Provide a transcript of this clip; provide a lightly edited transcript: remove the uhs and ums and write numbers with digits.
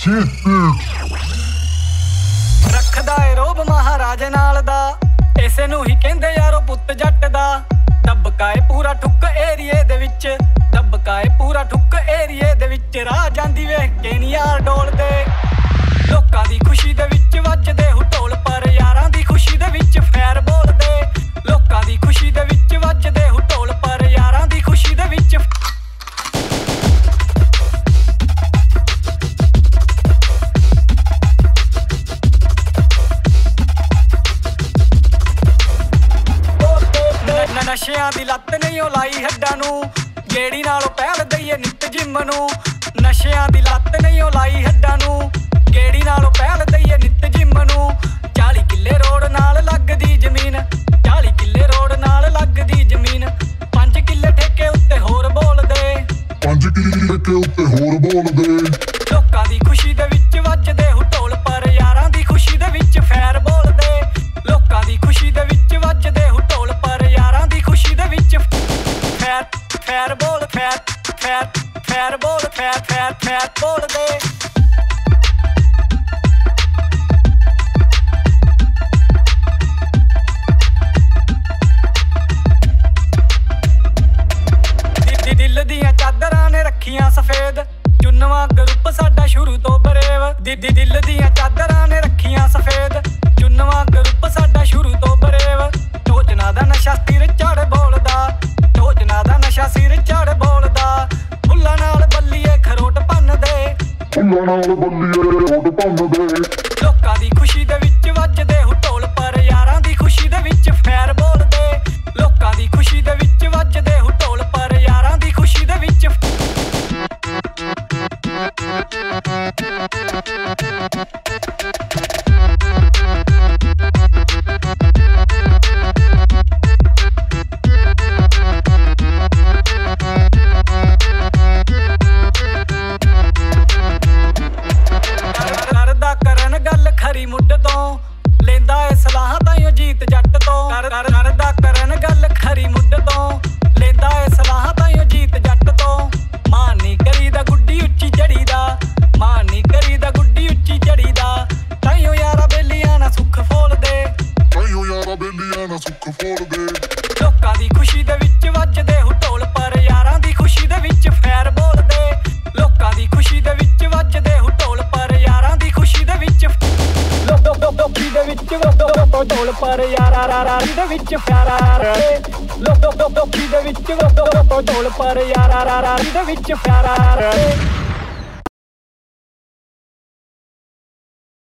ਰੱਖਦਾ ਏ ਰੋਬ ਮਹਾਰਾਜ ਨਾਲ ਦਾ, ਇਸੇ ਨੂੰ ਹੀ ਕਹਿੰਦੇ ਯਾਰੋ ਪੁੱਤ ਜੱਟ ਦਾ। ਦਬਕਾ ਏ ਪੂਰਾ ਠੁੱਕ ਏਰੀਏ ਦੇ ਵਿੱਚ, ਦਬਕਾ ਏ ਪੂਰਾ ਠੁੱਕ ਏਰੀਏ ਦੇ ਵਿੱਚ। ਰਾਹ ਜਾਂਦੀ ਵੇਖ ਕੇ ਨੀ ਯਾਰ ਡੋਲਦੇ, ਲੋਕਾਂ ਦੀ ਖੁਸ਼ੀ ਦੇ ਵਿੱਚ ਵੱਜਦੇ ਹੁ ਢੋਲ, ਪਰ ਯਾਰਾਂ ਦੀ ਖੁਸ਼ੀ ਦੇ ਵਿੱਚ ਫੈਰ ਬੋਲਦੇ। ਲੋਕਾਂ ਦੀ ਖੁਸ਼ੀ ਦੇ ਵਿੱਚ ਵੱਜਦੇ ਹੁ ਢੋਲ, ਪਰ ਯਾਰਾਂ ਦੀ ਖੁਸ਼ੀ ਦੇ ਵਿੱਚ ਨਸ਼ਿਆਂ ਦੀ ਲੱਤ ਨਹੀਂ ਉਹ ਲਾਈ ਹੱਡਾਂ ਨੂੰ, ਗੇੜੀ ਨਾਲੋਂ ਪਹਿਲ ਦਈਏ ਨਿੱਤ ਜਿੰਮ ਨੂੰ। ਨਸ਼ਿਆਂ ਦੀ ਲੱਤ ਨਹੀਂ ਉਹ ਲਾਈ ਹੱਡਾਂ ਨੂੰ, ਗੇੜੀ ਨਾਲੋਂ ਪਹਿਲ ਦਈਏ ਨਿੱਤ ਜਿੰਮ ਨੂੰ। 40 ਕਿੱਲੇ ਰੋਡ ਨਾਲ ਲੱਗਦੀ ਜ਼ਮੀਨ, 40 ਕਿੱਲੇ ਰੋਡ ਨਾਲ ਲੱਗਦੀ ਜ਼ਮੀਨ। 5 ਕਿੱਲੇ ਠੇਕੇ ਉੱਤੇ ਹੋਰ ਬੋਲਦੇ, 5 ਕਿੱਲੇ ਠੇਕੇ ਉੱਤੇ ਹੋਰ ਬੋਲਦੇ। ਲੋਕਾਂ ਦੀ ਖੁਸ਼ੀ ਦੇ ਵਿੱਚ ਵੱਜਦੇ ਹੁ ਢੋਲ, ਪਰ ਯਾਰਾਂ ਦੀ ਖੁਸ਼ੀ ਦੇ ਵਿੱਚ ਫੈਰ ਬੋਲਦੇ। ਲੋਕਾਂ ਦੀ ਖੁਸ਼ੀ ਦੇ ਵਿੱਚ ਵੱਜਦੇ ਹੁ ਢੋਲ, ਪਰ ਯਾਰਾਂ ਦੀ ਖੁਸ਼ੀ ਦੇ ਵਿੱਚ ਫੈਰ ਫੈਰ ਬੋਲ, ਫੈਰ ਫੈਰ ਫੈਰ ਬੋਲ, ਫੈਰ ਫੈਰ ਫੈਰ ਬੋਲਦੇ। ਦਿਲ ਦੀਆਂ ਚਾਦਰਾਂ ਨੇ ਰੱਖੀਆਂ ਸਫੇਦ, ਚੁੰਨਵਾਂ ਗਰੁੱਪ ਸਾਡਾ ਸ਼ੁਰੂ ਤੋਂ ਬਰੇਵ। ਦਿਲ ਦੀਆਂ ਚਾਦਰਾਂ ਨੇ ਰੱਖੀਆਂ ਸਫੇਦ, ਚੁੰਨਵਾਂ ਗਰੁੱਪ ਸਾਡਾ ਸ਼ੁਰੂ ਤੋਂ ਬਰੇਵ। ਢੋਜਨਾ ਦਾ ਨਸ਼ਾ ਸਿਰ ਚੜ ਬੋਲਦਾ, ਢੋਜਨਾ ਦਾ ਨਸ਼ਾ ਸਿਰ ਚੜ ਬੋਲਦਾ। ਫੁੱਲਾਂ ਨਾਲ ਬੱਲੀਏ ਖਰੋਟ ਭੰਨਦੇ, ਫੁੱਲਾਂ ਨਾਲ ਬੱਲੀਏ ਖਰੋਟ ਭੰਨਦੇ। ਲੋਕਾਂ ਦੀ ਖੁਸ਼ੀ ਦੇ ਵਿੱਚ ਵੱਜਦੇ ਹੁ ਢੋਲ, ਪਰ ਯਾਰਾਂ ਦੀ ਖੁਸ਼ੀ ਦੇ ਵਿੱਚ ਫੈਰ ਬੋਲਦੇ। ਲੋਕਾਂ ਦੀ ਖੁਸ਼ੀ ਦੇ ਵਿੱਚ ਵੱਜਦੇ ਹੁ ਢੋਲ, ਪਰ ਯਾਰਾਂ ਦੀ ਖੁਸ਼ੀ ਦੇ ਵਿੱਚ ਕਰਦਾ ਕਰਨ ਗੱਲ ਖਰੀ ਮੁੱਢ ਤੋਂ, ਲੈਂਦਾ ਏ ਸਲਾਹਾਂ ਤਾਈਓ ਜੀਤ ਜੱਟ ਤੋਂ। ਕਰਦਾ ਕਰਨ ਗੱਲ ਖਰੀ ਮੁੱਢ ਤੋਂ, ਲੈਂਦਾ ਏ ਸਲਾਹਾਂ ਤਾਈਓ ਜੀਤ ਜੱਟ ਤੋਂ। ਮਾਨ ਨੀ ਕਰੀਦਾ ਗੁੱਡੀ ਉੱਚੀ ਚੜੀ ਦਾ, ਮਾਨ ਨੀ ਕਰੀਦਾ ਗੁੱਡੀ ਉੱਚੀ ਚੜੀ ਦਾ। ਤਾਈਓ ਯਾਰਾ ਬੇਲੀਆਂ ਨਾ ਸੁੱਖ ਫੋਲਦੇ, ਤਾਈਓ ਯਾਰਾ ਬੇਲੀਆਂ ਨਾ ਸੁੱਖ ਫੋਲਦੇ। ਲੋਕਾਂ ਦੀ ਖੁਸ਼ੀ ਦੇ ਵਿੱਚ ਵੱਜਦੇ ਹੁ ਢੋਲ, ਪਰ ਯਾਰਾਂ ਦੀ ਖੁਸ਼ੀ ਦੇ ਵਿੱਚ ਫੈਰ ਬੋਲਦੇ। ਲੋਕਾਂ ਦੀ ਖੁਸ਼ੀ ਦੇ ਵਿੱਚ ਵੱਜਦੇ ਹੁ ਢੋਲ, ਪਰ ਯਾਰਾਂ ਦੀ ਖੁਸ਼ੀ ਦੇ ਵਿੱਚ ਲੋਕੀ ਦੇ ਵਿੱਚ ਢੋਲ, ਪਰ ਯਾਰਾਂ ਦੇ ਵਿੱਚ ਫੈਰ। ਲੋਕੀ ਦੇ ਵਿੱਚ ਢੋਲ, ਪਰ ਯਾਰਾਂ ਦੇ ਵਿੱਚ ਫੈਰ।